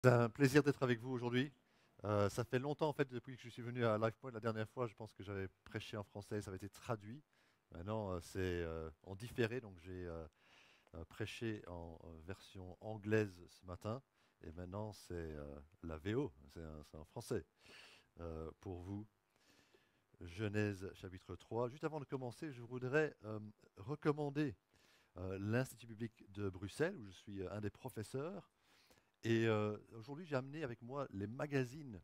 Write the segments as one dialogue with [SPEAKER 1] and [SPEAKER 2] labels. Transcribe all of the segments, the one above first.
[SPEAKER 1] C'est un plaisir d'être avec vous aujourd'hui. Ça fait longtemps en fait depuis que je suis venu à LifePoint la dernière fois. Je pense que j'avais prêché en français, ça avait été traduit. Maintenant, c'est en différé, donc j'ai prêché en version anglaise ce matin. Et maintenant, c'est la VO, c'est en français pour vous. Genèse chapitre 3. Juste avant de commencer, je voudrais recommander l'Institut biblique de Bruxelles, où je suis un des professeurs. Et aujourd'hui, j'ai amené avec moi les magazines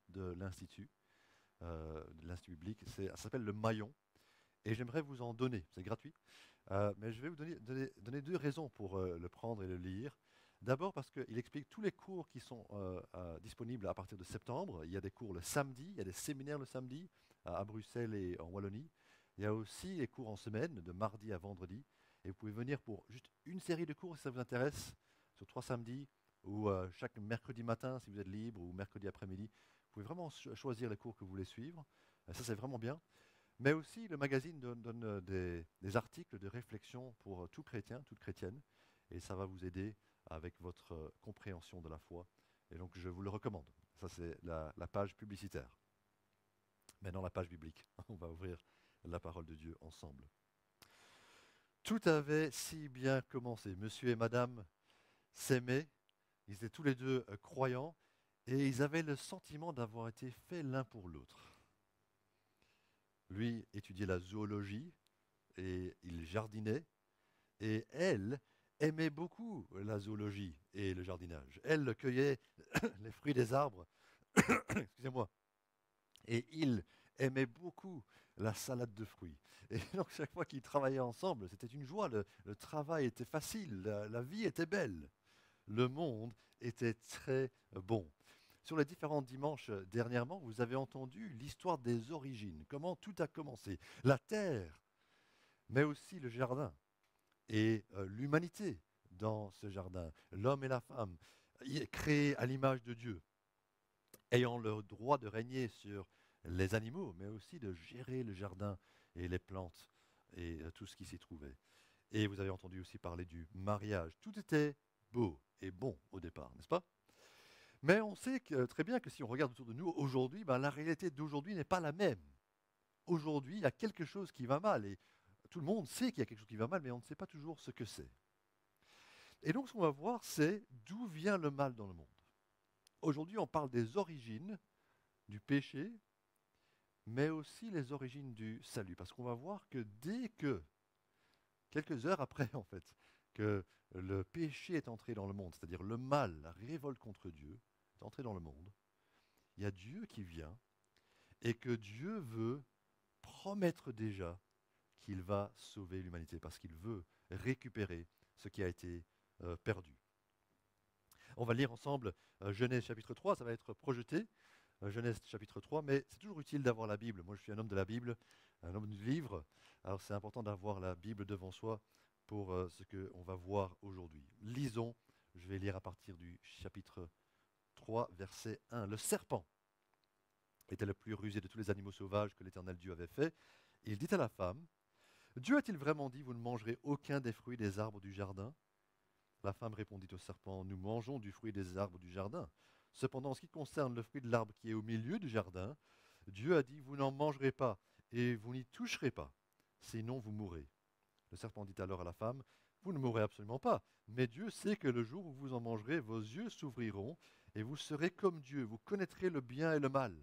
[SPEAKER 1] de l'Institut biblique. Ça s'appelle le Maillon. Et j'aimerais vous en donner. C'est gratuit. Mais je vais vous donner deux raisons pour le prendre et le lire. D'abord parce qu'il explique tous les cours qui sont disponibles à partir de septembre. Il y a des cours le samedi, il y a des séminaires le samedi à Bruxelles et en Wallonie. Il y a aussi les cours en semaine, de mardi à vendredi. Et vous pouvez venir pour juste une série de cours si ça vous intéresse, sur 3 samedis, ou chaque mercredi matin si vous êtes libre, ou mercredi après-midi. Vous pouvez vraiment choisir les cours que vous voulez suivre. Ça, c'est vraiment bien. Mais aussi, le magazine donne des articles de réflexion pour tout chrétien, toute chrétienne, et ça va vous aider avec votre compréhension de la foi. Et donc, je vous le recommande. Ça, c'est la page publicitaire. Maintenant, la page biblique. On va ouvrir la parole de Dieu ensemble. Tout avait si bien commencé. Monsieur et Madame s'aimaient, ils étaient tous les deux croyants, et ils avaient le sentiment d'avoir été faits l'un pour l'autre. Lui étudiait la zoologie, et il jardinait. Et elle aimait beaucoup la zoologie et le jardinage. Elle cueillait les fruits des arbres, excusez-moi, et il aimait beaucoup la salade de fruits. Et donc chaque fois qu'ils travaillaient ensemble, c'était une joie, le travail était facile, la vie était belle, le monde était très bon. Sur les différents dimanches dernièrement, vous avez entendu l'histoire des origines, comment tout a commencé, la terre, mais aussi le jardin et l'humanité dans ce jardin, l'homme et la femme, créés à l'image de Dieu, ayant le droit de régner sur les animaux, mais aussi de gérer le jardin et les plantes et tout ce qui s'y trouvait. Et vous avez entendu aussi parler du mariage. Tout était beau et bon au départ, n'est-ce pas? Mais on sait très bien que si on regarde autour de nous aujourd'hui, ben, la réalité d'aujourd'hui n'est pas la même. Aujourd'hui, il y a quelque chose qui va mal et tout le monde sait qu'il y a quelque chose qui va mal, mais on ne sait pas toujours ce que c'est. Et donc, ce qu'on va voir, c'est d'où vient le mal dans le monde. Aujourd'hui, on parle des origines du péché, mais aussi les origines du salut. Parce qu'on va voir que dès que, quelques heures après, en fait, que le péché est entré dans le monde, c'est-à-dire le mal, la révolte contre Dieu, est entré dans le monde, il y a Dieu qui vient et que Dieu veut promettre déjà qu'il va sauver l'humanité parce qu'il veut récupérer ce qui a été perdu. On va lire ensemble Genèse chapitre 3, ça va être projeté, Genèse chapitre 3, mais c'est toujours utile d'avoir la Bible. Moi, je suis un homme de la Bible, un homme du livre, alors c'est important d'avoir la Bible devant soi pour ce qu'on va voir aujourd'hui. Lisons, je vais lire à partir du chapitre 3, verset 1. Le serpent était le plus rusé de tous les animaux sauvages que l'Éternel Dieu avait fait. Il dit à la femme, Dieu a-t-il vraiment dit, vous ne mangerez aucun des fruits des arbres du jardin? La femme répondit au serpent, nous mangeons du fruit des arbres du jardin. Cependant, en ce qui concerne le fruit de l'arbre qui est au milieu du jardin, Dieu a dit, vous n'en mangerez pas et vous n'y toucherez pas, sinon vous mourrez. Le serpent dit alors à la femme, vous ne mourrez absolument pas, mais Dieu sait que le jour où vous en mangerez, vos yeux s'ouvriront et vous serez comme Dieu, vous connaîtrez le bien et le mal.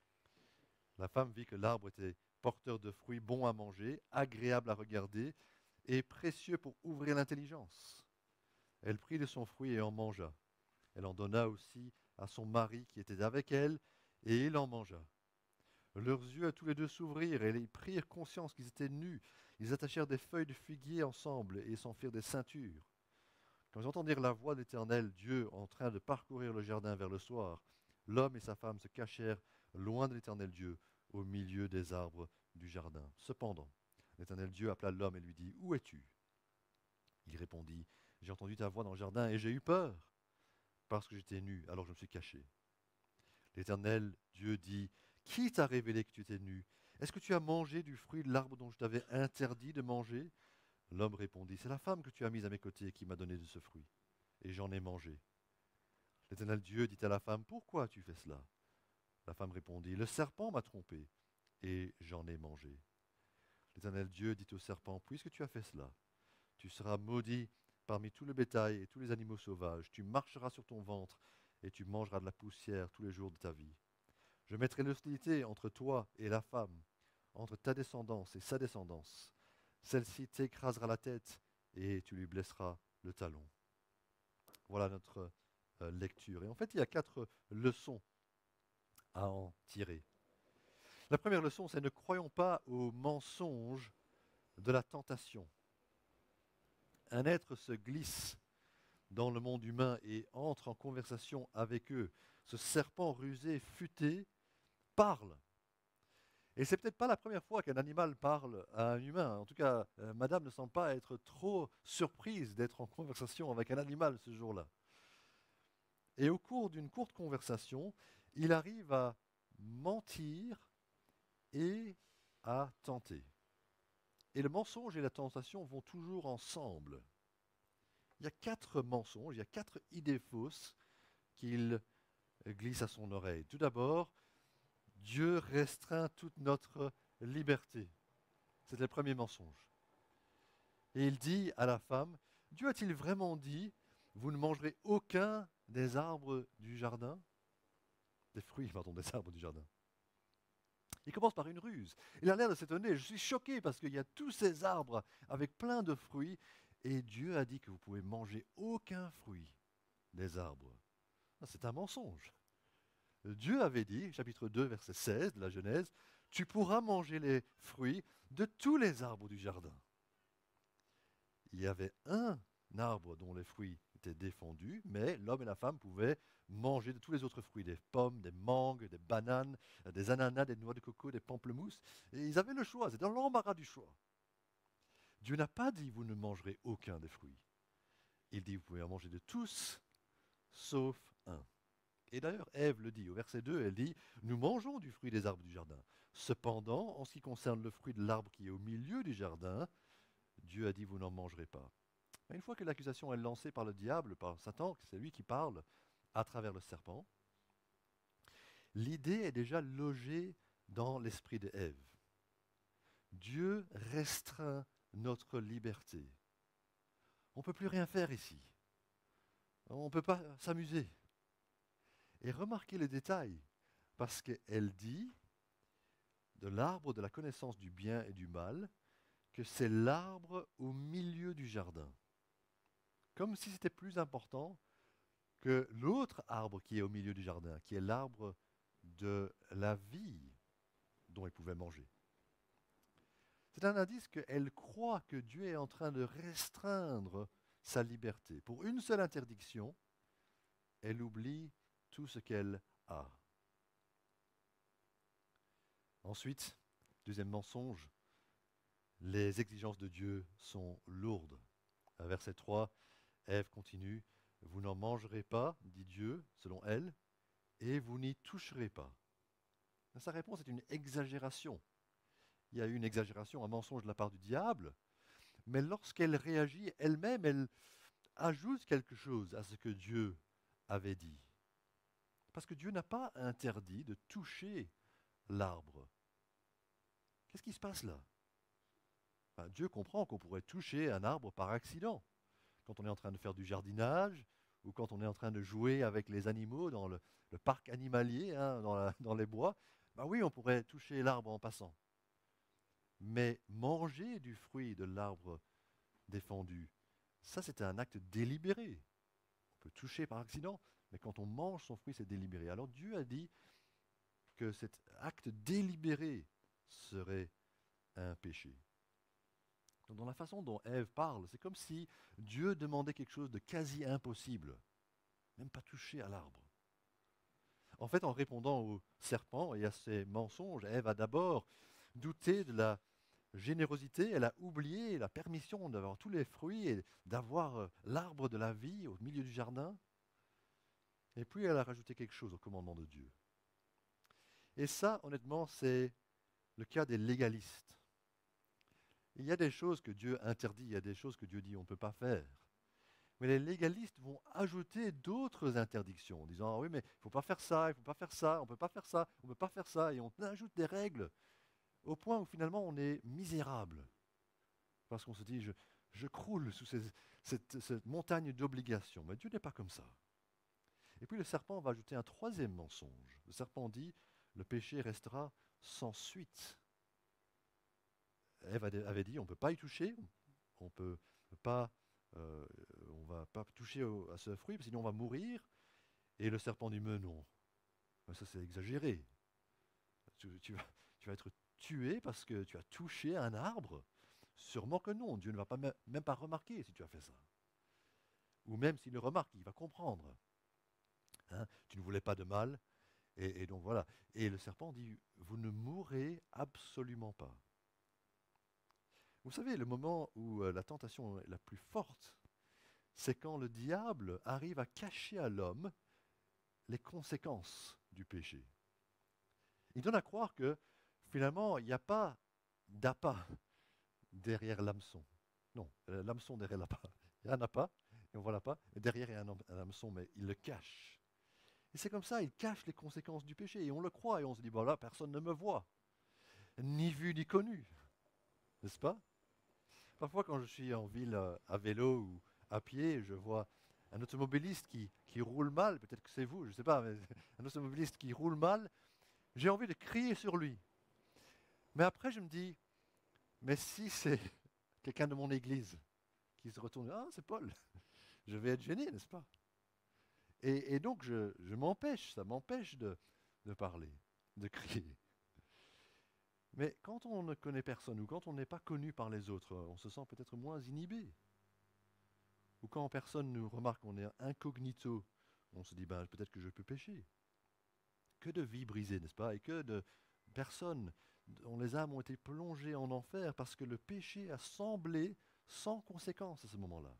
[SPEAKER 1] La femme vit que l'arbre était porteur de fruits bons à manger, agréable à regarder et précieux pour ouvrir l'intelligence. Elle prit de son fruit et en mangea. Elle en donna aussi à son mari qui était avec elle, et il en mangea. Leurs yeux à tous les deux s'ouvrirent, et ils prirent conscience qu'ils étaient nus. Ils attachèrent des feuilles de figuier ensemble, et s'en firent des ceintures. Quand ils entendirent la voix de l'Éternel, Dieu, en train de parcourir le jardin vers le soir, l'homme et sa femme se cachèrent loin de l'Éternel Dieu, au milieu des arbres du jardin. Cependant, l'Éternel Dieu appela l'homme et lui dit, où es-tu? Il répondit, j'ai entendu ta voix dans le jardin, et j'ai eu peur parce que j'étais nu, alors je me suis caché. L'Éternel Dieu dit, qui t'a révélé que tu étais nu? Est-ce que tu as mangé du fruit de l'arbre dont je t'avais interdit de manger? L'homme répondit, c'est la femme que tu as mise à mes côtés qui m'a donné de ce fruit, et j'en ai mangé. L'Éternel Dieu dit à la femme, pourquoi tu fais cela? La femme répondit, le serpent m'a trompé et j'en ai mangé. L'Éternel Dieu dit au serpent, puisque tu as fait cela, tu seras maudit parmi tout le bétail et tous les animaux sauvages. Tu marcheras sur ton ventre et tu mangeras de la poussière tous les jours de ta vie. Je mettrai l'hostilité entre toi et la femme, entre ta descendance et sa descendance. Celle-ci t'écrasera la tête et tu lui blesseras le talon. Voilà notre lecture. Et en fait, il y a 4 leçons à en tirer. La première leçon, c'est ne croyons pas aux mensonges de la tentation. Un être se glisse dans le monde humain et entre en conversation avec eux. Ce serpent rusé, futé, parle. Et c'est peut-être pas la première fois qu'un animal parle à un humain. En tout cas, madame ne semble pas être trop surprise d'être en conversation avec un animal ce jour-là. Et au cours d'une courte conversation, il arrive à mentir et à tenter. Et le mensonge et la tentation vont toujours ensemble. Il y a 4 mensonges, il y a 4 idées fausses qu'il glisse à son oreille. Tout d'abord, Dieu restreint toute notre liberté. C'est le premier mensonge. Et il dit à la femme, Dieu a-t-il vraiment dit, vous ne mangerez aucun des arbres du jardin? Des fruits, pardon, des arbres du jardin. Il commence par une ruse. Il a l'air de s'étonner. Je suis choqué parce qu'il y a tous ces arbres avec plein de fruits et Dieu a dit que vous pouvez manger aucun fruit des arbres. C'est un mensonge. Dieu avait dit, chapitre 2, verset 16 de la Genèse, tu pourras manger les fruits de tous les arbres du jardin. Il y avait un arbre dont les fruits étaient défendus, mais l'homme et la femme pouvaient manger de tous les autres fruits, des pommes, des mangues, des bananes, des ananas, des noix de coco, des pamplemousses. Et ils avaient le choix, c'était dans l'embarras du choix. Dieu n'a pas dit vous ne mangerez aucun des fruits. Il dit vous pouvez en manger de tous, sauf un. Et d'ailleurs, Ève le dit, au verset 2, elle dit, nous mangeons du fruit des arbres du jardin. Cependant, en ce qui concerne le fruit de l'arbre qui est au milieu du jardin, Dieu a dit, vous n'en mangerez pas. Mais une fois que l'accusation est lancée par le diable, par Satan, c'est lui qui parle à travers le serpent, l'idée est déjà logée dans l'esprit de Ève. Dieu restreint notre liberté. On ne peut plus rien faire ici. On ne peut pas s'amuser. Et remarquez les détails, parce qu'elle dit de l'arbre de la connaissance du bien et du mal, que c'est l'arbre au milieu du jardin. Comme si c'était plus important que l'autre arbre qui est au milieu du jardin, qui est l'arbre de la vie dont elle pouvait manger. C'est un indice qu'elle croit que Dieu est en train de restreindre sa liberté. Pour une seule interdiction, elle oublie tout ce qu'elle a. Ensuite, deuxième mensonge, les exigences de Dieu sont lourdes. À verset 3, Ève continue, vous n'en mangerez pas, dit Dieu, selon elle, et vous n'y toucherez pas. Sa réponse est une exagération. Il y a eu une exagération, un mensonge de la part du diable, mais lorsqu'elle réagit elle-même, elle ajoute quelque chose à ce que Dieu avait dit. Parce que Dieu n'a pas interdit de toucher l'arbre. Qu'est-ce qui se passe là? Dieu comprend qu'on pourrait toucher un arbre par accident. Quand on est en train de faire du jardinage, ou quand on est en train de jouer avec les animaux dans le parc animalier, hein, dans les bois, oui, on pourrait toucher l'arbre en passant. Mais manger du fruit de l'arbre défendu, ça c'est un acte délibéré. On peut toucher par accident, mais quand on mange son fruit, c'est délibéré. Alors Dieu a dit que cet acte délibéré serait un péché. Donc, dans la façon dont Ève parle, c'est comme si Dieu demandait quelque chose de quasi impossible, même pas toucher à l'arbre. En fait, en répondant au serpent et à ses mensonges, Ève a d'abord douté de la générosité, elle a oublié la permission d'avoir tous les fruits et d'avoir l'arbre de la vie au milieu du jardin. Et puis elle a rajouté quelque chose au commandement de Dieu. Et ça, honnêtement, c'est le cas des légalistes. Il y a des choses que Dieu interdit, il y a des choses que Dieu dit on ne peut pas faire. Mais les légalistes vont ajouter d'autres interdictions en disant, ah oui, mais il ne faut pas faire ça, il ne faut pas faire ça, on ne peut pas faire ça, on ne peut pas faire ça, et on ajoute des règles au point où finalement on est misérable. Parce qu'on se dit, je croule sous cette montagne d'obligations. Mais Dieu n'est pas comme ça. Et puis le serpent va ajouter un troisième mensonge. Le serpent dit, le péché restera sans suite. Ève avait dit, on ne peut pas y toucher, on peut pas, on va pas toucher à ce fruit, sinon on va mourir. Et le serpent dit, mais non, ça c'est exagéré. Tu vas être tué parce que tu as touché un arbre. Sûrement que non, Dieu ne va pas même pas remarquer si tu as fait ça. Ou même s'il le remarque, il va comprendre. Hein, tu ne voulais pas de mal, et donc voilà. Et le serpent dit, vous ne mourrez absolument pas. Vous savez, le moment où la tentation est la plus forte, c'est quand le diable arrive à cacher à l'homme les conséquences du péché. Il donne à croire que finalement, il n'y a pas d'appât derrière l'hameçon. Non, l'hameçon derrière l'appât. Il n'y en a pas, et on voit l'appât, et derrière il y a un hameçon, mais il le cache. Et c'est comme ça, il cache les conséquences du péché, et on le croit, et on se dit, voilà, personne ne me voit, ni vu ni connu, n'est-ce pas? Parfois, quand je suis en ville à vélo ou à pied, je vois un automobiliste qui roule mal, peut-être que c'est vous, je ne sais pas, mais un automobiliste qui roule mal, j'ai envie de crier sur lui. Mais après, je me dis, mais si c'est quelqu'un de mon église qui se retourne, ah, c'est Paul, je vais être gêné, n'est-ce pas? Et donc, je m'empêche, ça m'empêche de parler, de crier. Mais quand on ne connaît personne ou quand on n'est pas connu par les autres, on se sent peut-être moins inhibé. Ou quand personne nous remarque, on est incognito, on se dit, ben, peut-être que je peux pécher. Que de vies brisées, n'est-ce pas? Et que de personnes dont les âmes ont été plongées en enfer parce que le péché a semblé sans conséquence à ce moment-là.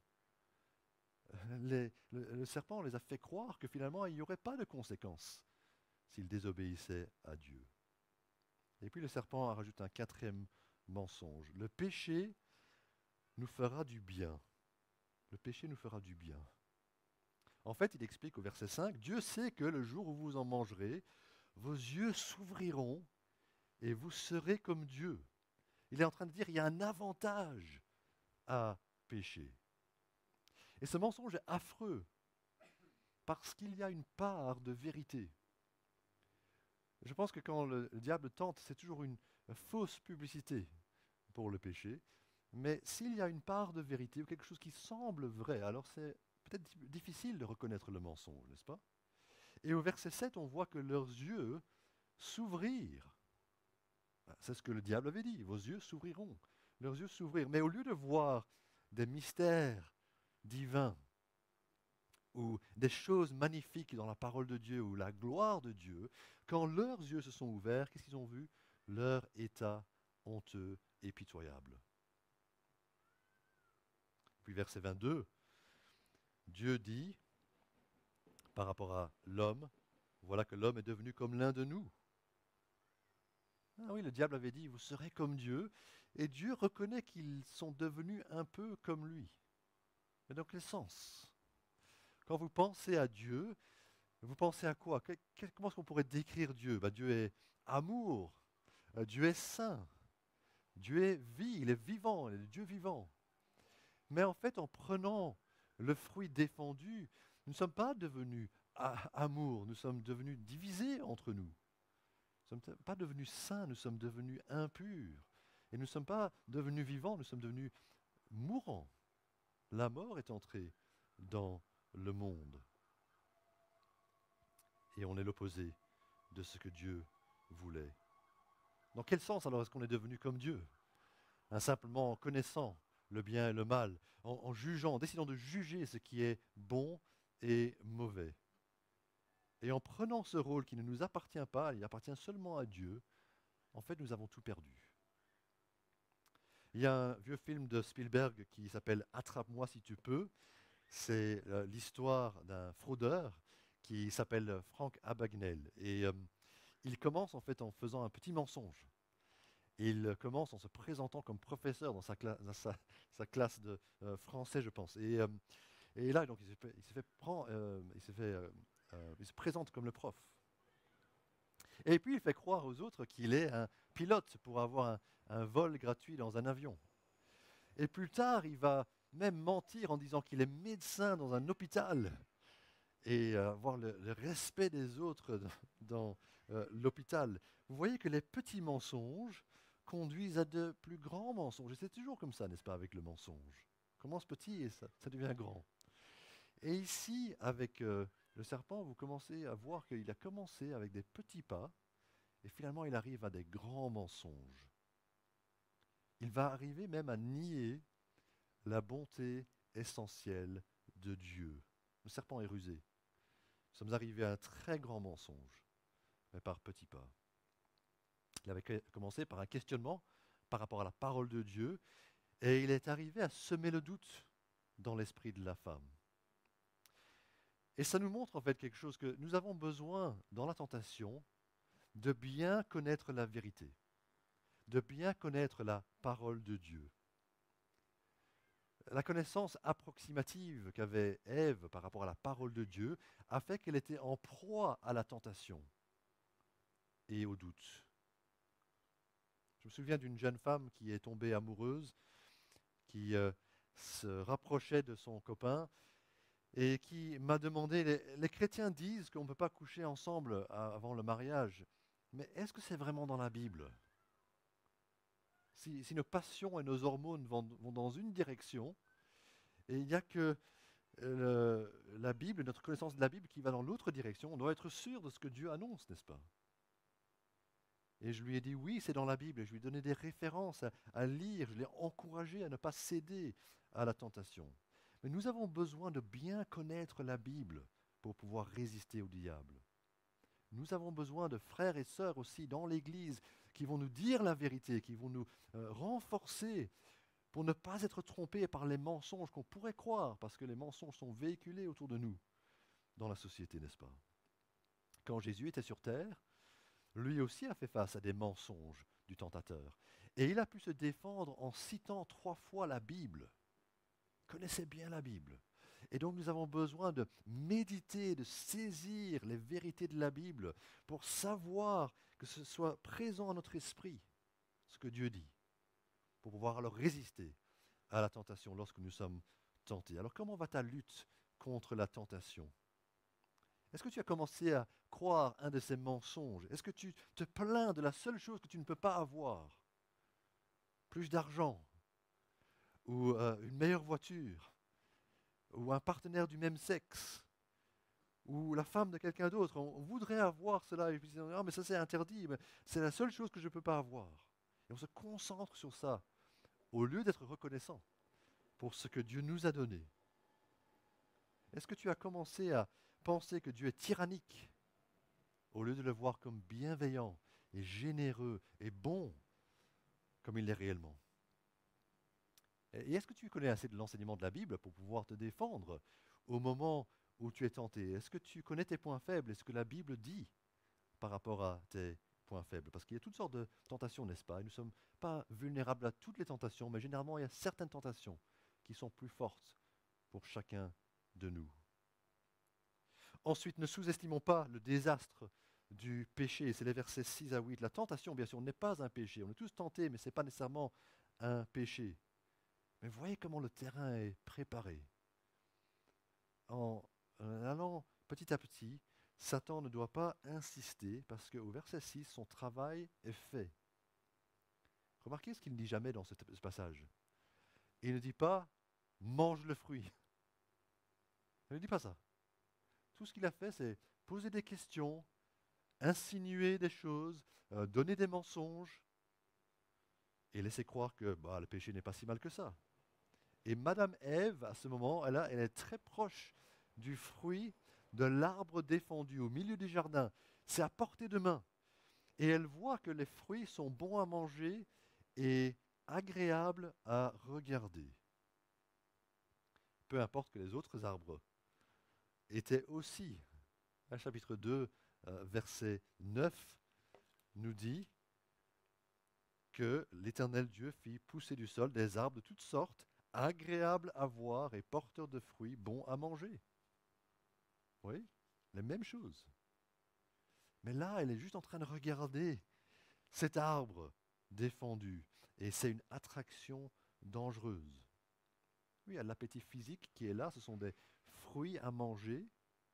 [SPEAKER 1] Le serpent les a fait croire que finalement il n'y aurait pas de conséquences s'ils désobéissaient à Dieu. Et puis le serpent a rajouté un quatrième mensonge. Le péché nous fera du bien. Le péché nous fera du bien. En fait, il explique au verset 5, Dieu sait que le jour où vous en mangerez, vos yeux s'ouvriront et vous serez comme Dieu. Il est en train de dire, il y a un avantage à pécher. Et ce mensonge est affreux parce qu'il y a une part de vérité. Je pense que quand le diable tente, c'est toujours une fausse publicité pour le péché. Mais s'il y a une part de vérité ou quelque chose qui semble vrai, alors c'est peut-être difficile de reconnaître le mensonge, n'est-ce pas? Et au verset 7, on voit que leurs yeux s'ouvrirent. C'est ce que le diable avait dit, vos yeux s'ouvriront. Leurs yeux s'ouvrirent. Mais au lieu de voir des mystères divins ou des choses magnifiques dans la parole de Dieu ou la gloire de Dieu, quand leurs yeux se sont ouverts, qu'est-ce qu'ils ont vu? Leur état honteux et pitoyable. Puis verset 22, Dieu dit, par rapport à l'homme, voilà que l'homme est devenu comme l'un de nous. Ah oui, le diable avait dit, vous serez comme Dieu, et Dieu reconnaît qu'ils sont devenus un peu comme lui. Mais donc l'essence. Quand vous pensez à Dieu, vous pensez à quoi? Comment est-ce qu'on pourrait décrire Dieu? Dieu est amour, Dieu est saint, Dieu est vie, il est vivant, il est Dieu vivant. Mais en fait, en prenant le fruit défendu, nous ne sommes pas devenus amour, nous sommes devenus divisés entre nous. Nous ne sommes pas devenus saints, nous sommes devenus impurs. Et nous ne sommes pas devenus vivants, nous sommes devenus mourants. La mort est entrée dans le monde. Et on est l'opposé de ce que Dieu voulait. Dans quel sens alors est-ce qu'on est devenu comme Dieu? Simplement en connaissant le bien et le mal, en jugeant, en décidant de juger ce qui est bon et mauvais. Et en prenant ce rôle qui ne nous appartient pas, il appartient seulement à Dieu, en fait nous avons tout perdu. Il y a un vieux film de Spielberg qui s'appelle Attrape-moi si tu peux. C'est l'histoire d'un fraudeur qui s'appelle Frank Abagnale. Et il commence en fait en faisant un petit mensonge. Il commence en se présentant comme professeur dans sa classe de français, je pense. Et Et là, donc, il se présente comme le prof. Et puis, il fait croire aux autres qu'il est un pilote pour avoir un vol gratuit dans un avion. Et plus tard, il va même mentir en disant qu'il est médecin dans un hôpital et avoir le respect des autres dans l'hôpital. Vous voyez que les petits mensonges conduisent à de plus grands mensonges. Et c'est toujours comme ça, n'est-ce pas, avec le mensonge. Ça commence petit et ça devient grand. Et ici, avec le serpent, vous commencez à voir qu'il a commencé avec des petits pas et finalement il arrive à des grands mensonges. Il va arriver même à nier la bonté essentielle de Dieu. Le serpent est rusé. Nous sommes arrivés à un très grand mensonge, mais par petits pas. Il avait commencé par un questionnement par rapport à la parole de Dieu, et il est arrivé à semer le doute dans l'esprit de la femme. Et ça nous montre en fait quelque chose, que nous avons besoin dans la tentation de bien connaître la vérité, de bien connaître la parole de Dieu. La connaissance approximative qu'avait Ève par rapport à la parole de Dieu a fait qu'elle était en proie à la tentation et au doute. Je me souviens d'une jeune femme qui est tombée amoureuse, qui se rapprochait de son copain et qui m'a demandé, les chrétiens disent qu'on ne peut pas coucher ensemble avant le mariage, mais est-ce que c'est vraiment dans la Bible ? Si nos passions et nos hormones vont dans une direction, et il n'y a que la Bible, notre connaissance de la Bible qui va dans l'autre direction, on doit être sûr de ce que Dieu annonce, n'est-ce pas ? Et je lui ai dit oui, c'est dans la Bible, et je lui ai donné des références à lire, je l'ai encouragé à ne pas céder à la tentation. Mais nous avons besoin de bien connaître la Bible pour pouvoir résister au diable. Nous avons besoin de frères et sœurs aussi dans l'Église qui vont nous dire la vérité, qui vont nous renforcer pour ne pas être trompés par les mensonges qu'on pourrait croire, parce que les mensonges sont véhiculés autour de nous dans la société, n'est-ce pas ? Quand Jésus était sur terre, lui aussi a fait face à des mensonges du tentateur. Et il a pu se défendre en citant 3 fois la Bible. Il connaissait bien la Bible. Et donc nous avons besoin de méditer, de saisir les vérités de la Bible pour savoir que ce soit présent à notre esprit, ce que Dieu dit, pour pouvoir alors résister à la tentation lorsque nous sommes tentés. Alors comment va ta lutte contre la tentation ? Est-ce que tu as commencé à croire un de ces mensonges ? Est-ce que tu te plains de la seule chose que tu ne peux pas avoir ? Plus d'argent, ou une meilleure voiture, ou un partenaire du même sexe, ou la femme de quelqu'un d'autre. On voudrait avoir cela, et puis on dit, ah, mais ça c'est interdit, mais c'est la seule chose que je ne peux pas avoir. Et on se concentre sur ça, au lieu d'être reconnaissant pour ce que Dieu nous a donné. Est-ce que tu as commencé à penser que Dieu est tyrannique, au lieu de le voir comme bienveillant et généreux et bon, comme il l'est réellement? Et est-ce que tu connais assez de l'enseignement de la Bible pour pouvoir te défendre au moment où tu es tenté? Est-ce que tu connais tes points faibles? Est-ce que la Bible dit par rapport à tes points faibles? Parce qu'il y a toutes sortes de tentations, n'est-ce pas? Et nous ne sommes pas vulnérables à toutes les tentations, mais généralement il y a certaines tentations qui sont plus fortes pour chacun de nous. Ensuite, ne sous-estimons pas le désastre du péché. C'est les versets 6 à 8. La tentation, bien sûr, n'est pas un péché. On est tous tentés, mais ce n'est pas nécessairement un péché. Mais voyez comment le terrain est préparé. En allant petit à petit, Satan ne doit pas insister, parce qu'au verset 6, son travail est fait. Remarquez ce qu'il ne dit jamais dans ce passage. Il ne dit pas « mange le fruit ». Il ne dit pas ça. Tout ce qu'il a fait, c'est poser des questions, insinuer des choses, donner des mensonges, et laisser croire que le péché n'est pas si mal que ça. Et Madame Ève, à ce moment, elle est très proche du fruit de l'arbre défendu au milieu du jardin. C'est à portée de main. Et elle voit que les fruits sont bons à manger et agréables à regarder. Peu importe que les autres arbres étaient aussi. Le chapitre 2, verset 9, nous dit que l'Éternel Dieu fit pousser du sol des arbres de toutes sortes, agréable à voir et porteur de fruits bons à manger. Oui, les mêmes choses. Mais là, elle est juste en train de regarder cet arbre défendu. Et c'est une attraction dangereuse. Oui, il y a l'appétit physique qui est là, ce sont des fruits à manger,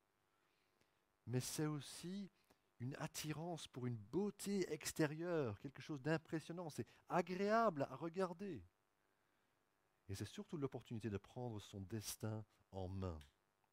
[SPEAKER 1] mais c'est aussi une attirance pour une beauté extérieure, quelque chose d'impressionnant, c'est agréable à regarder. Et c'est surtout l'opportunité de prendre son destin en main.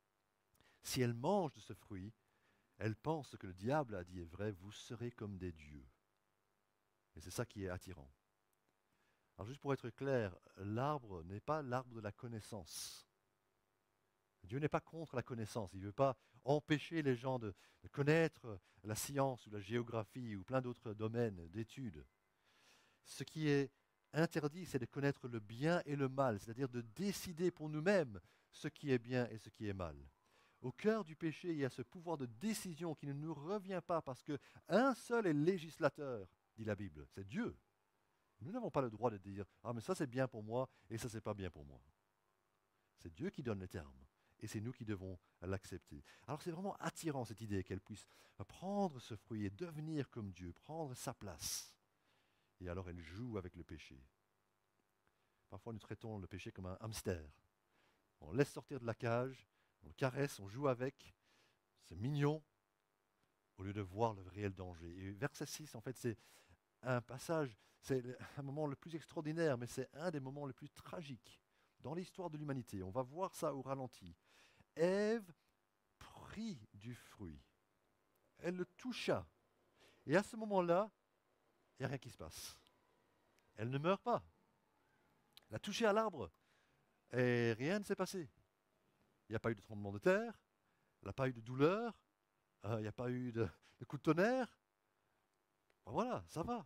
[SPEAKER 1] Si elle mange de ce fruit, elle pense que le diable a dit est vrai, vous serez comme des dieux. Et c'est ça qui est attirant. Alors juste pour être clair, l'arbre n'est pas l'arbre de la connaissance. Dieu n'est pas contre la connaissance. Il ne veut pas empêcher les gens de connaître la science ou la géographie ou plein d'autres domaines d'études. Ce qui est interdit, c'est de connaître le bien et le mal, c'est-à-dire de décider pour nous-mêmes ce qui est bien et ce qui est mal. Au cœur du péché, il y a ce pouvoir de décision qui ne nous revient pas parce qu'un seul est législateur, dit la Bible, c'est Dieu. Nous n'avons pas le droit de dire « Ah, mais ça c'est bien pour moi et ça c'est pas bien pour moi ». C'est Dieu qui donne les termes et c'est nous qui devons l'accepter. Alors c'est vraiment attirant cette idée qu'elle puisse prendre ce fruit et devenir comme Dieu, prendre sa place. Et alors elle joue avec le péché. Parfois nous traitons le péché comme un hamster. On laisse sortir de la cage, on le caresse, on joue avec, c'est mignon, au lieu de voir le réel danger. Et verset 6, en fait, c'est un passage, c'est un moment le plus extraordinaire, mais c'est un des moments les plus tragiques dans l'histoire de l'humanité. On va voir ça au ralenti. Ève prit du fruit. Elle le toucha. Et à ce moment-là, il n'y a rien qui se passe. Elle ne meurt pas. Elle a touché à l'arbre et rien ne s'est passé. Il n'y a pas eu de tremblement de terre, il n'y a pas eu de douleur, il n'y a pas eu de coup de tonnerre. Ben voilà, ça va.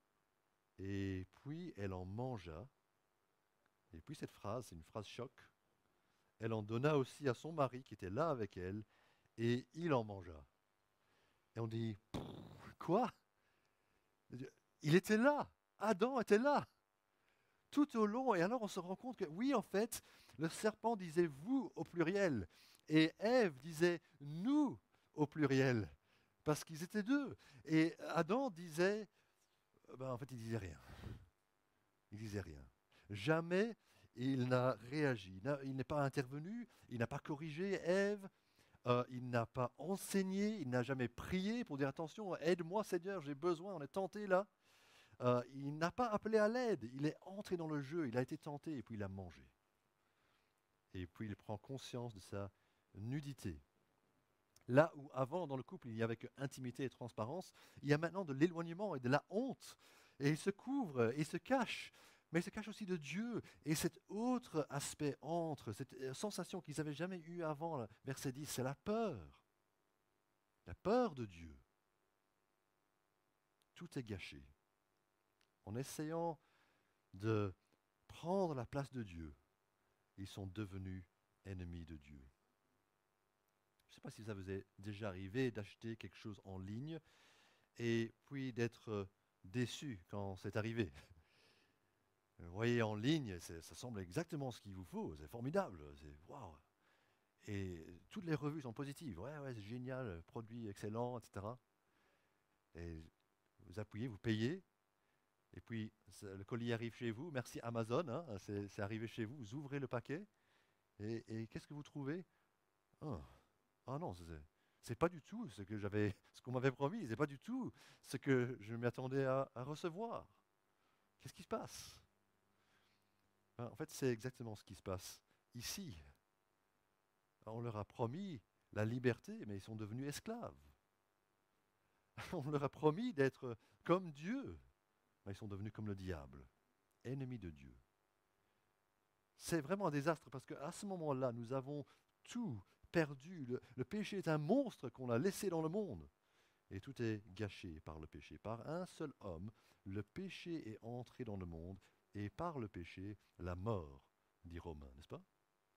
[SPEAKER 1] Et puis elle en mangea. Et puis cette phrase, c'est une phrase choc. Elle en donna aussi à son mari qui était là avec elle, et il en mangea. Et on dit, quoi? Il était là, Adam était là, tout au long. Et alors on se rend compte que oui, en fait, le serpent disait vous au pluriel, et Ève disait nous au pluriel, parce qu'ils étaient deux. Et Adam disait, ben, en fait, il disait rien. Il disait rien. Jamais il n'a réagi. Il n'est pas intervenu, il n'a pas corrigé Ève, il n'a pas enseigné, il n'a jamais prié pour dire attention, aide-moi Seigneur, j'ai besoin, on est tenté là. Il n'a pas appelé à l'aide, il est entré dans le jeu, il a été tenté et puis il a mangé. Et puis il prend conscience de sa nudité. Là où avant dans le couple il n'y avait que intimité et transparence, il y a maintenant de l'éloignement et de la honte. Et il se couvre, et il se cache. Mais il se cache aussi de Dieu. Et cet autre aspect entre, cette sensation qu'ils n'avaient jamais eue avant, là, verset 10, c'est la peur. La peur de Dieu. Tout est gâché. En essayant de prendre la place de Dieu, ils sont devenus ennemis de Dieu. Je ne sais pas si ça vous est déjà arrivé d'acheter quelque chose en ligne et puis d'être déçu quand c'est arrivé. Vous voyez en ligne, ça semble exactement ce qu'il vous faut, c'est formidable, c'est waouh. Et toutes les revues sont positives, ouais, c'est génial, produit excellent, etc. Et vous appuyez, vous payez, et puis le colis arrive chez vous, merci Amazon, hein, c'est arrivé chez vous, vous ouvrez le paquet, et qu'est-ce que vous trouvez? Oh, ah non, c'est pas du tout ce qu'on m'avait promis, c'est pas du tout ce que je m'attendais à recevoir. Qu'est-ce qui se passe? En fait, c'est exactement ce qui se passe ici. On leur a promis la liberté, mais ils sont devenus esclaves. On leur a promis d'être comme Dieu, mais ils sont devenus comme le diable, ennemis de Dieu. C'est vraiment un désastre parce qu'à ce moment-là, nous avons tout perdu. Le péché est un monstre qu'on a laissé dans le monde. Et tout est gâché par le péché. Par un seul homme, le péché est entré dans le monde et par le péché, la mort, dit Romain, n'est-ce pas?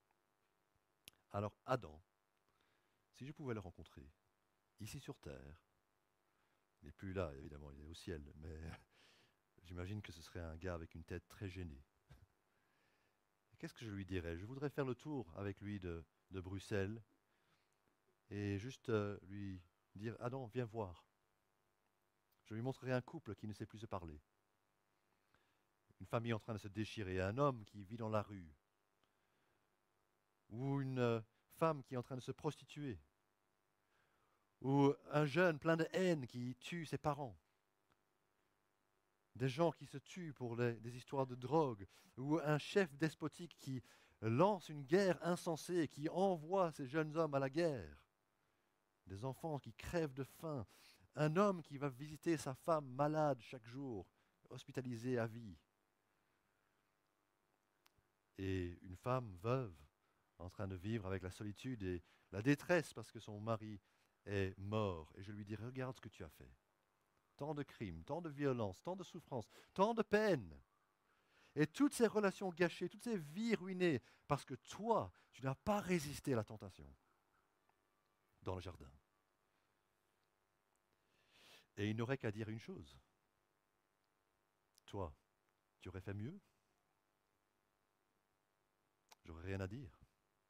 [SPEAKER 1] Alors Adam, si je pouvais le rencontrer, ici sur terre, il n'est plus là, évidemment, il est au ciel, mais j'imagine que ce serait un gars avec une tête très gênée. qu'est-ce que je lui dirais? Je voudrais faire le tour avec lui de Bruxelles et juste lui dire, Adam, viens voir. Je lui montrerai un couple qui ne sait plus se parler, une famille en train de se déchirer, un homme qui vit dans la rue, ou une femme qui est en train de se prostituer, ou un jeune plein de haine qui tue ses parents, des gens qui se tuent pour des histoires de drogue, ou un chef despotique qui lance une guerre insensée, qui envoie ces jeunes hommes à la guerre, des enfants qui crèvent de faim, un homme qui va visiter sa femme malade chaque jour, hospitalisée à vie, et une femme veuve en train de vivre avec la solitude et la détresse parce que son mari est mort. Et je lui dis, regarde ce que tu as fait. Tant de crimes, tant de violence, tant de souffrance, tant de peine. Et toutes ces relations gâchées, toutes ces vies ruinées, parce que toi, tu n'as pas résisté à la tentation dans le jardin. Et il n'aurait qu'à dire une chose. Toi, tu aurais fait mieux? J'aurais rien à dire.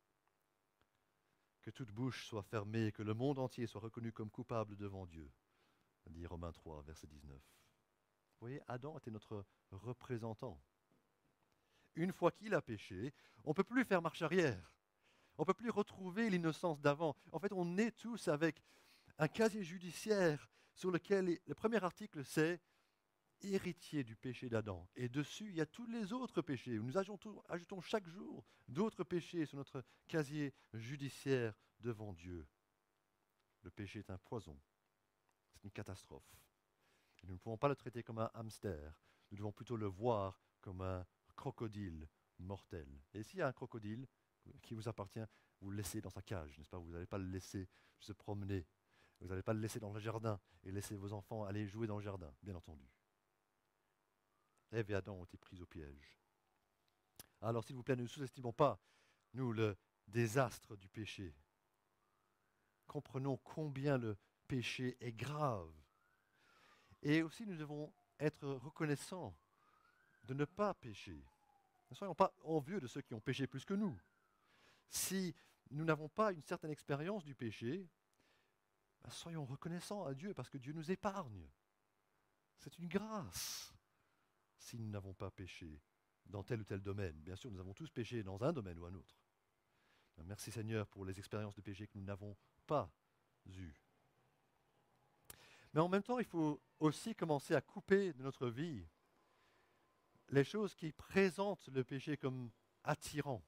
[SPEAKER 1] Que toute bouche soit fermée et que le monde entier soit reconnu comme coupable devant Dieu. Dit Romains 3, verset 19. Vous voyez, Adam était notre représentant. Une fois qu'il a péché, on ne peut plus faire marche arrière. On ne peut plus retrouver l'innocence d'avant. En fait, on est tous avec un casier judiciaire sur lequel le premier article c'est héritier du péché d'Adam. Et dessus, il y a tous les autres péchés. Nous ajoutons chaque jour d'autres péchés sur notre casier judiciaire devant Dieu. Le péché est un poison. C'est une catastrophe. Nous ne pouvons pas le traiter comme un hamster. Nous devons plutôt le voir comme un crocodile mortel. Et s'il y a un crocodile qui vous appartient, vous le laissez dans sa cage, n'est-ce pas? Vous n'allez pas le laisser se promener. Vous n'allez pas le laisser dans le jardin et laisser vos enfants aller jouer dans le jardin, bien entendu. Ève et Adam ont été pris au piège. Alors, s'il vous plaît, ne sous-estimons pas, nous, le désastre du péché. Comprenons combien le péché est grave. Et aussi, nous devons être reconnaissants de ne pas pécher. Ne soyons pas envieux de ceux qui ont péché plus que nous. Si nous n'avons pas une certaine expérience du péché, soyons reconnaissants à Dieu parce que Dieu nous épargne. C'est une grâce si nous n'avons pas péché dans tel ou tel domaine. Bien sûr, nous avons tous péché dans un domaine ou un autre. Merci Seigneur pour les expériences de péché que nous n'avons pas eues. Mais en même temps, il faut aussi commencer à couper de notre vie les choses qui présentent le péché comme attirant.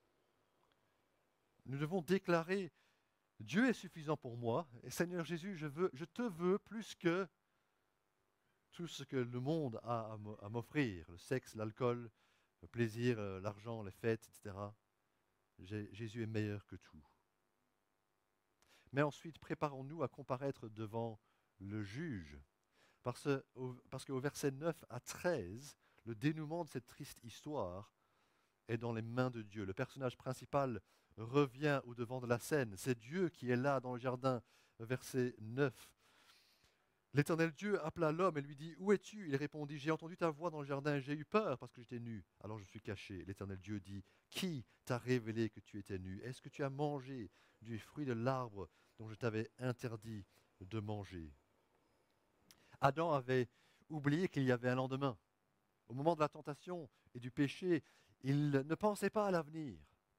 [SPEAKER 1] Nous devons déclarer, Dieu est suffisant pour moi, et Seigneur Jésus, je te veux plus que tout ce que le monde a à m'offrir, le sexe, l'alcool, le plaisir, l'argent, les fêtes, etc. Jésus est meilleur que tout. Mais ensuite, préparons-nous à comparaître devant le juge, parce qu'au verset 9 à 13, le dénouement de cette triste histoire est dans les mains de Dieu. Le personnage principal revient au devant de la scène. C'est Dieu qui est là dans le jardin. Verset 9. L'Éternel Dieu appela l'homme et lui dit, « Où es-tu » Il répondit, « J'ai entendu ta voix dans le jardin et j'ai eu peur parce que j'étais nu. Alors je suis caché. » L'Éternel Dieu dit, « Qui t'a révélé que tu étais nu? Est-ce que tu as mangé du fruit de l'arbre dont je t'avais interdit de manger ?» Adam avait oublié qu'il y avait un lendemain. Au moment de la tentation et du péché, il ne pensait pas à l'avenir.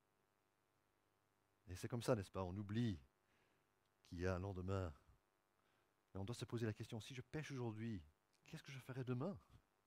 [SPEAKER 1] Et c'est comme ça, n'est-ce pas? On oublie qu'il y a un lendemain. Et on doit se poser la question, si je pêche aujourd'hui, qu'est-ce que je ferai demain?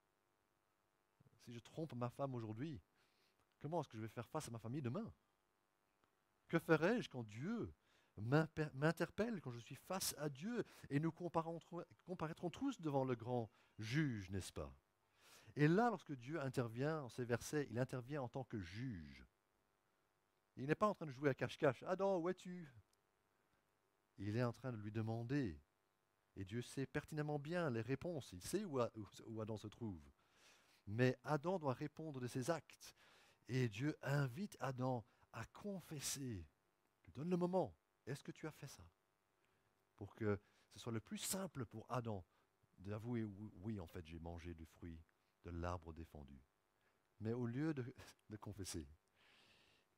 [SPEAKER 1] Si je trompe ma femme aujourd'hui, comment est-ce que je vais faire face à ma famille demain? Que ferai-je quand Dieu m'interpelle, quand je suis face à Dieu? Et nous comparaîtrons tous devant le grand juge, n'est-ce pas? Et là, lorsque Dieu intervient en ces versets, il intervient en tant que juge. Il n'est pas en train de jouer à cache-cache. Adam, où es-tu? Il est en train de lui demander. Et Dieu sait pertinemment bien les réponses. Il sait où Adam se trouve. Mais Adam doit répondre de ses actes. Et Dieu invite Adam à confesser. Il donne le moment. Est-ce que tu as fait ça? Pour que ce soit le plus simple pour Adam d'avouer, oui, en fait, j'ai mangé du fruit de l'arbre défendu. Mais au lieu de confesser,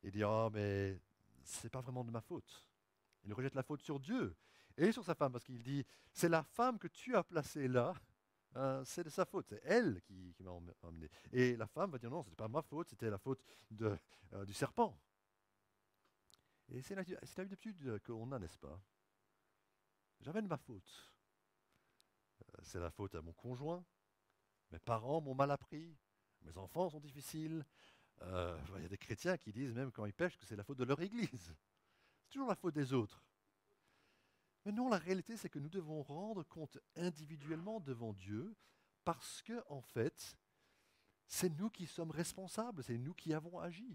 [SPEAKER 1] Il dit, oh, mais c'est pas vraiment de ma faute. Il rejette la faute sur Dieu et sur sa femme, parce qu'il dit, c'est la femme que tu as placée là, c'est de sa faute, c'est elle qui m'a emmené. Et la femme va dire, non, ce n'était pas ma faute, c'était la faute du serpent. Et c'est l'habitude qu'on a, n'est-ce pas? Jamais de ma faute. C'est la faute à mon conjoint, mes parents m'ont mal appris, mes enfants sont difficiles. Il y a des chrétiens qui disent même quand ils pêchent que c'est la faute de leur église. C'est toujours la faute des autres. Mais non, la réalité, c'est que nous devons rendre compte individuellement devant Dieu parce que, en fait, c'est nous qui sommes responsables, c'est nous qui avons agi.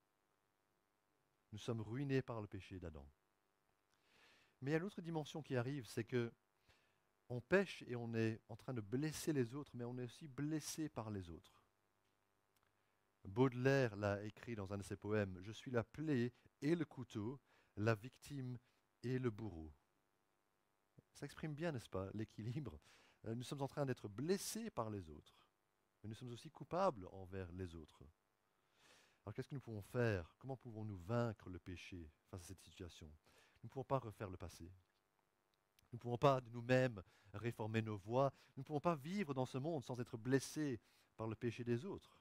[SPEAKER 1] Nous sommes ruinés par le péché d'Adam. Mais il y a une autre dimension qui arrive, c'est que on pêche et on est en train de blesser les autres, mais on est aussi blessé par les autres. Baudelaire l'a écrit dans un de ses poèmes, « Je suis la plaie et le couteau, la victime et le bourreau ». Ça exprime bien, n'est-ce pas, l'équilibre. Nous sommes en train d'être blessés par les autres, mais nous sommes aussi coupables envers les autres. Alors qu'est-ce que nous pouvons faire? Comment pouvons-nous vaincre le péché face à cette situation? Nous ne pouvons pas refaire le passé. Nous ne pouvons pas de nous-mêmes réformer nos voies. Nous ne pouvons pas vivre dans ce monde sans être blessés par le péché des autres.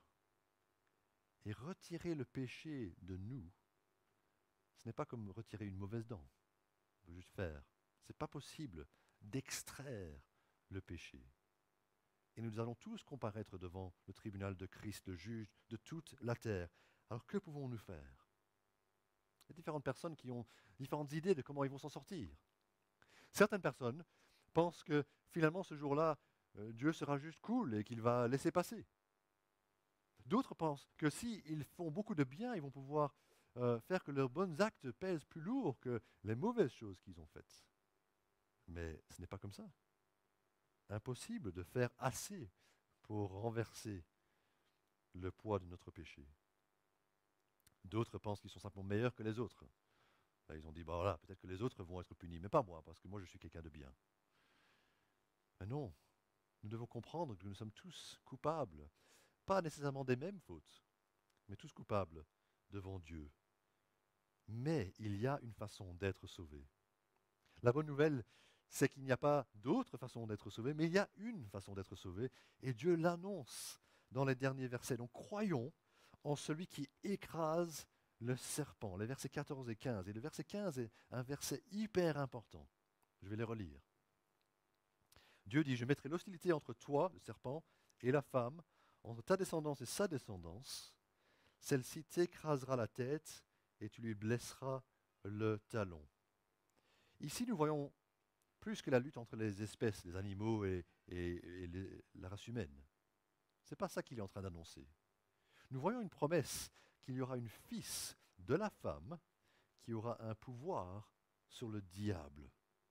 [SPEAKER 1] Et retirer le péché de nous, ce n'est pas comme retirer une mauvaise dent. On peut juste faire. Ce n'est pas possible d'extraire le péché. Et nous allons tous comparaître devant le tribunal de Christ, le juge de toute la terre. Alors que pouvons-nous faire? Il y a différentes personnes qui ont différentes idées de comment ils vont s'en sortir. Certaines personnes pensent que finalement ce jour-là, Dieu sera juste cool et qu'il va laisser passer. D'autres pensent que s'ils font beaucoup de bien, ils vont pouvoir faire que leurs bons actes pèsent plus lourd que les mauvaises choses qu'ils ont faites. Mais ce n'est pas comme ça. Impossible de faire assez pour renverser le poids de notre péché. D'autres pensent qu'ils sont simplement meilleurs que les autres. Là, ils ont dit, bah voilà, peut-être que les autres vont être punis, mais pas moi, parce que moi je suis quelqu'un de bien. Mais non, nous devons comprendre que nous sommes tous coupables, pas nécessairement des mêmes fautes, mais tous coupables devant Dieu. Mais il y a une façon d'être sauvé. La bonne nouvelle, c'est qu'il n'y a pas d'autre façon d'être sauvé, mais il y a une façon d'être sauvé, et Dieu l'annonce dans les derniers versets. Donc croyons en celui qui écrase le serpent, les versets 14 et 15. Et le verset 15 est un verset hyper important. Je vais les relire. Dieu dit, je mettrai l'hostilité entre toi, le serpent, et la femme, entre ta descendance et sa descendance. Celle-ci t'écrasera la tête et tu lui blesseras le talon. Ici, nous voyons plus que la lutte entre les espèces, les animaux et la race humaine. Ce n'est pas ça qu'il est en train d'annoncer. Nous voyons une promesse qu'il y aura une fils de la femme qui aura un pouvoir sur le diable.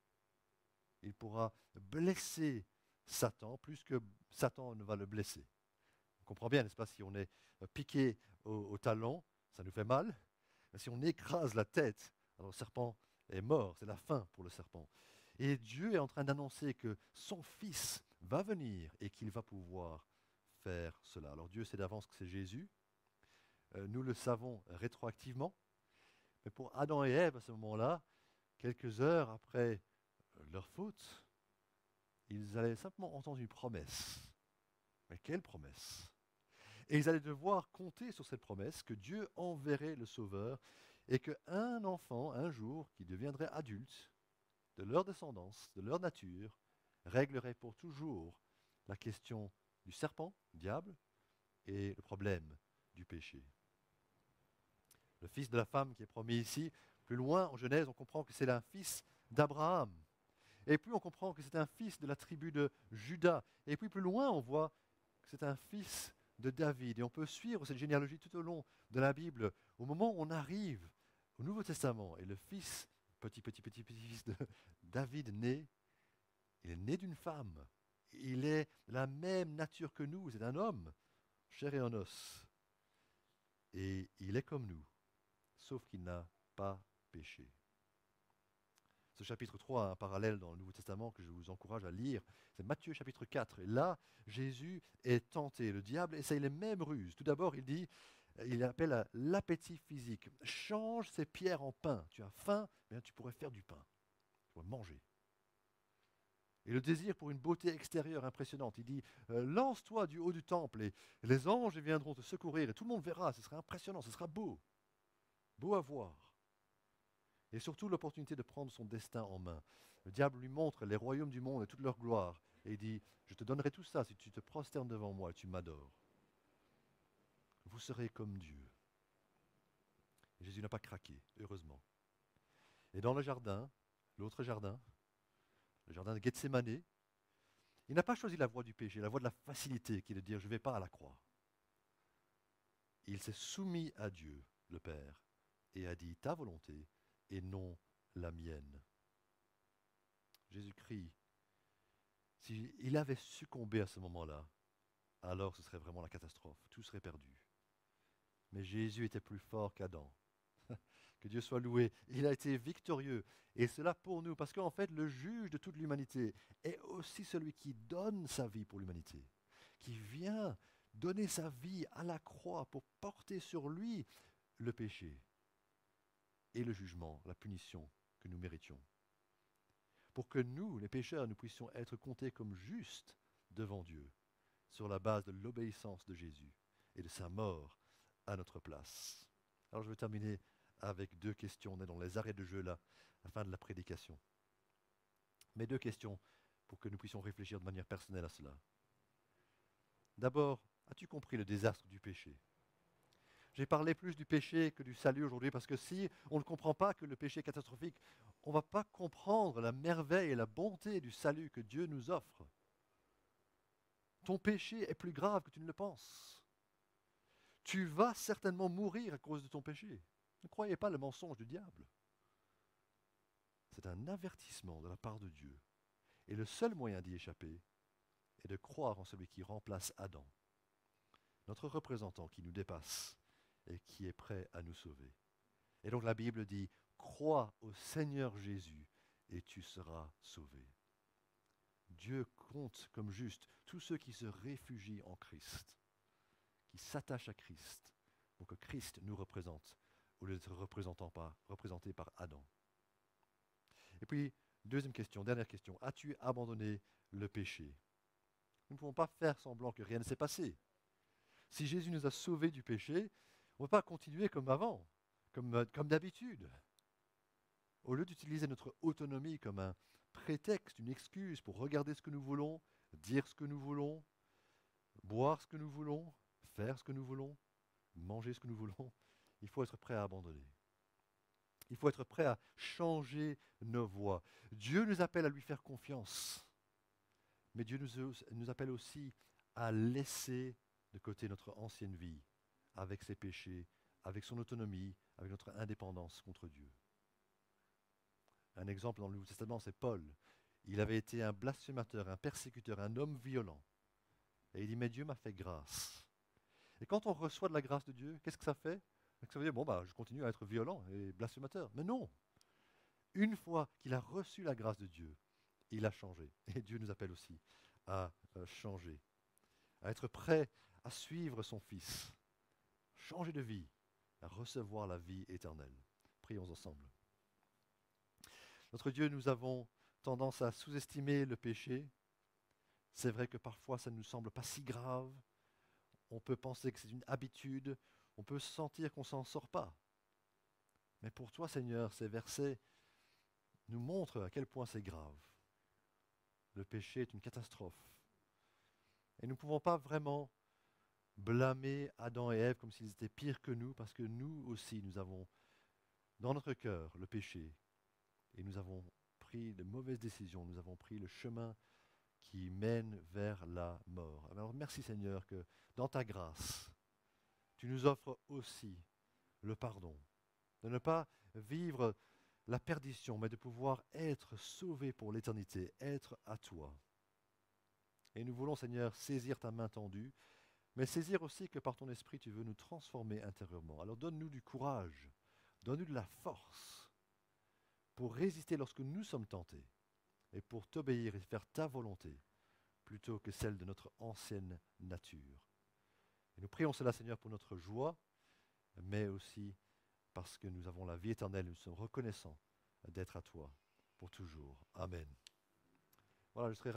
[SPEAKER 1] Il pourra blesser Satan plus que Satan ne va le blesser. On comprend bien, n'est-ce pas, si on est piqué au talon, ça nous fait mal. Mais si on écrase la tête, alors le serpent est mort, c'est la fin pour le serpent. Et Dieu est en train d'annoncer que son fils va venir et qu'il va pouvoir faire cela. Alors Dieu sait d'avance que c'est Jésus. Nous le savons rétroactivement. Mais pour Adam et Ève, à ce moment-là, quelques heures après leur faute, ils allaient simplement entendre une promesse. Mais quelle promesse? Et ils allaient devoir compter sur cette promesse que Dieu enverrait le Sauveur et qu'un enfant, un jour, qui deviendrait adulte, de leur descendance, de leur nature, réglerait pour toujours la question du serpent, du diable, et le problème du péché. Le fils de la femme qui est promis ici, plus loin en Genèse, on comprend que c'est un fils d'Abraham. Et plus on comprend que c'est un fils de la tribu de Juda. Et puis plus loin, on voit que c'est un fils de David. Et on peut suivre cette généalogie tout au long de la Bible. Au moment où on arrive au Nouveau Testament, et le fils, petit-fils de David né, il est né d'une femme. Il est la même nature que nous. C'est un homme, chair et en os. Et il est comme nous, sauf qu'il n'a pas péché. Ce chapitre 3 a un parallèle dans le Nouveau Testament que je vous encourage à lire. C'est Matthieu chapitre 4. Et là, Jésus est tenté. Le diable essaye les mêmes ruses. Tout d'abord, il dit, Il appelle l'appétit physique. Change ces pierres en pain. Tu as faim, mais tu pourrais faire du pain. Tu pourrais manger. Et le désir pour une beauté extérieure impressionnante. Il dit, lance-toi du haut du temple et les anges viendront te secourir et tout le monde verra, ce sera impressionnant, ce sera beau. Beau à voir. Et surtout l'opportunité de prendre son destin en main. Le diable lui montre les royaumes du monde et toute leur gloire. Et il dit, je te donnerai tout ça si tu te prosternes devant moi et tu m'adores. Vous serez comme Dieu. Et Jésus n'a pas craqué, heureusement. Et dans le jardin, l'autre jardin, le jardin de Gethsémanée, il n'a pas choisi la voie du péché, la voie de la facilité, qui est de dire je ne vais pas à la croix. Il s'est soumis à Dieu, le Père, et a dit ta volonté et non la mienne. Jésus-Christ, s'il avait succombé à ce moment-là, alors ce serait vraiment la catastrophe, tout serait perdu. Mais Jésus était plus fort qu'Adam. Que Dieu soit loué. Il a été victorieux. Et cela pour nous, parce qu'en fait, le juge de toute l'humanité est aussi celui qui donne sa vie pour l'humanité, qui vient donner sa vie à la croix pour porter sur lui le péché et le jugement, la punition que nous méritions. Pour que nous, les pécheurs, nous puissions être comptés comme justes devant Dieu, sur la base de l'obéissance de Jésus et de sa mort à notre place. Alors je vais terminer avec 2 questions. On est dans les arrêts de jeu là, à la fin de la prédication. Mais 2 questions pour que nous puissions réfléchir de manière personnelle à cela. D'abord, as-tu compris le désastre du péché? J'ai parlé plus du péché que du salut aujourd'hui parce que si on ne comprend pas que le péché est catastrophique, on ne va pas comprendre la merveille et la bonté du salut que Dieu nous offre. Ton péché est plus grave que tu ne le penses. Tu vas certainement mourir à cause de ton péché. Ne croyez pas le mensonge du diable. C'est un avertissement de la part de Dieu. Et le seul moyen d'y échapper est de croire en celui qui remplace Adam, notre représentant qui nous dépasse et qui est prêt à nous sauver. Et donc la Bible dit, crois au Seigneur Jésus et tu seras sauvé. Dieu compte comme juste tous ceux qui se réfugient en Christ, qui s'attachent à Christ, pour que Christ nous représente, au lieu d'être représenté par Adam. Et puis, deuxième question, dernière question, as-tu abandonné le péché? Nous ne pouvons pas faire semblant que rien ne s'est passé. Si Jésus nous a sauvés du péché, on ne va pas continuer comme avant, comme d'habitude. Au lieu d'utiliser notre autonomie comme un prétexte, une excuse pour regarder ce que nous voulons, dire ce que nous voulons, boire ce que nous voulons, faire ce que nous voulons, manger ce que nous voulons, il faut être prêt à abandonner. Il faut être prêt à changer nos voies. Dieu nous appelle à lui faire confiance, mais Dieu nous appelle aussi à laisser de côté notre ancienne vie, avec ses péchés, avec son autonomie, avec notre indépendance contre Dieu. Un exemple dans le Nouveau Testament, c'est Paul. Il avait été un blasphémateur, un persécuteur, un homme violent. Et il dit, mais Dieu m'a fait grâce. Et quand on reçoit de la grâce de Dieu, qu'est-ce que ça fait? Ça veut dire, je continue à être violent et blasphémateur. Mais non! Une fois qu'il a reçu la grâce de Dieu, il a changé. Et Dieu nous appelle aussi à changer, à être prêt à suivre son Fils, changer de vie, à recevoir la vie éternelle. Prions ensemble. Notre Dieu, nous avons tendance à sous-estimer le péché. C'est vrai que parfois ça ne nous semble pas si grave. On peut penser que c'est une habitude. On peut sentir qu'on ne s'en sort pas. Mais pour toi, Seigneur, ces versets nous montrent à quel point c'est grave. Le péché est une catastrophe. Et nous ne pouvons pas vraiment blâmer Adam et Ève comme s'ils étaient pires que nous, parce que nous aussi, nous avons dans notre cœur le péché. Et nous avons pris de mauvaises décisions, nous avons pris le chemin qui mène vers la mort. Alors merci Seigneur que dans ta grâce, tu nous offres aussi le pardon, de ne pas vivre la perdition, mais de pouvoir être sauvés pour l'éternité, être à toi. Et nous voulons Seigneur saisir ta main tendue, mais saisir aussi que par ton esprit tu veux nous transformer intérieurement. Alors donne-nous du courage, donne-nous de la force pour résister lorsque nous sommes tentés et pour t'obéir et faire ta volonté plutôt que celle de notre ancienne nature. Et nous prions cela, Seigneur, pour notre joie mais aussi parce que nous avons la vie éternelle. Nous sommes reconnaissants d'être à toi pour toujours. Amen. Voilà, je serai